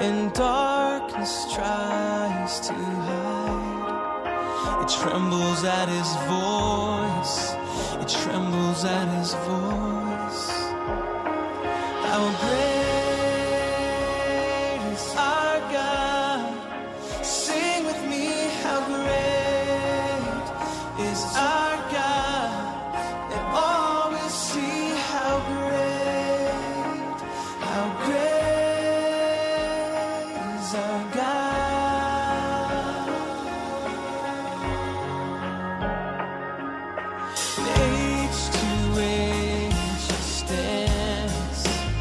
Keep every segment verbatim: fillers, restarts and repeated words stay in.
when darkness tries to hide. It trembles at his voice, it trembles at his voice. How great is our God? Sing with me, how great is our God. And all will see how great, how great is our God. Age to age he stands,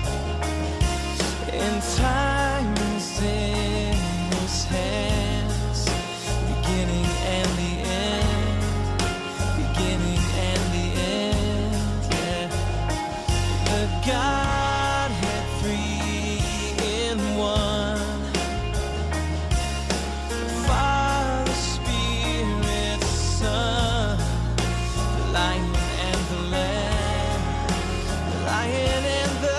and time is in his hands. Beginning and the end, beginning and the end, yeah. The Godhead three in one, Father, Spirit, Son, the Lion and the Lamb, the Lion and the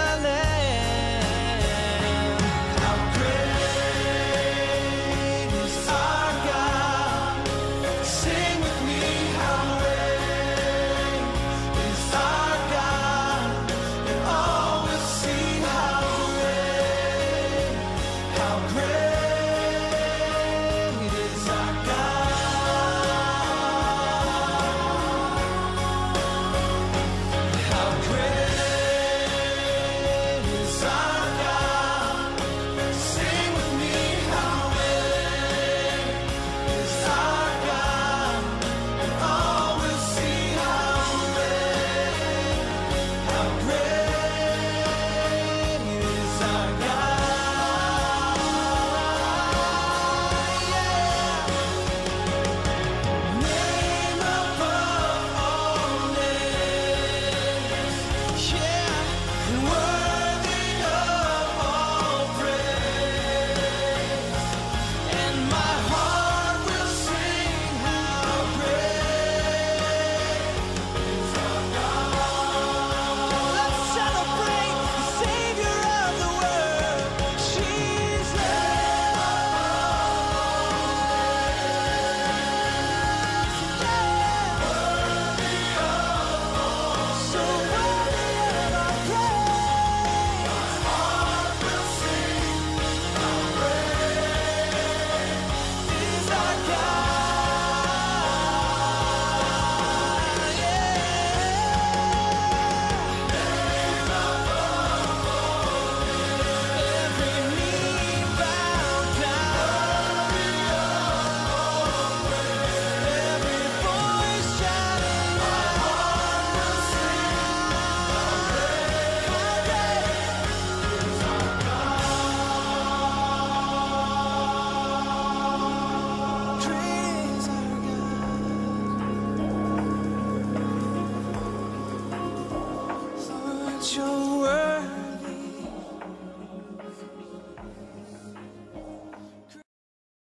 Lamb. How great is our God? Sing with me, how great is our God. And all will see how great, how great is our God. How great is our God? Sing with me, how great is our God. And all will see how great, how great is our God. Yeah. Name above all names, yeah, and worthy of all praise. And my heart will sing how great is our God. Let's celebrate the Savior of the world, Jesus. So worthy of our praise. My heart will sing how great is our God. Yeah. Name above all names. Every knee bowed down. Every voice shouting out. My heart will sing how great, how great is our God. Great is our God. Lord, your